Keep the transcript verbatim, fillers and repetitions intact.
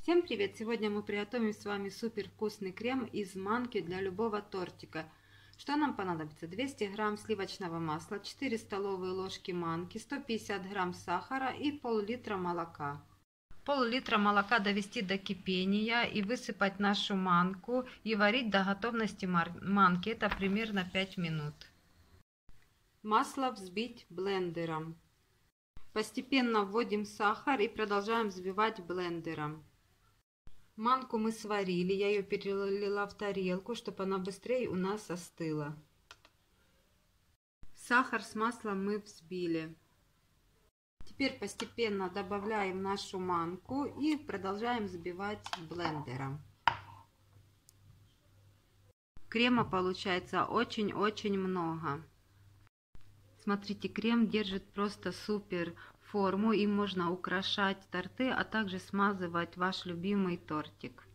Всем привет! Сегодня мы приготовим с вами супер вкусный крем из манки для любого тортика. Что нам понадобится? двести грамм сливочного масла, четыре столовые ложки манки, сто пятьдесят грамм сахара и пол-литра молока. Пол-литра молока довести до кипения и высыпать нашу манку и варить до готовности манки. Это примерно пять минут. Масло взбить блендером. Постепенно вводим сахар и продолжаем взбивать блендером. Манку мы сварили, я ее перелила в тарелку, чтобы она быстрее у нас остыла. Сахар с маслом мы взбили. Теперь постепенно добавляем нашу манку и продолжаем взбивать блендером. Крема получается очень-очень много. Смотрите, крем держит просто супер форму, им можно украшать торты, а также смазывать ваш любимый тортик.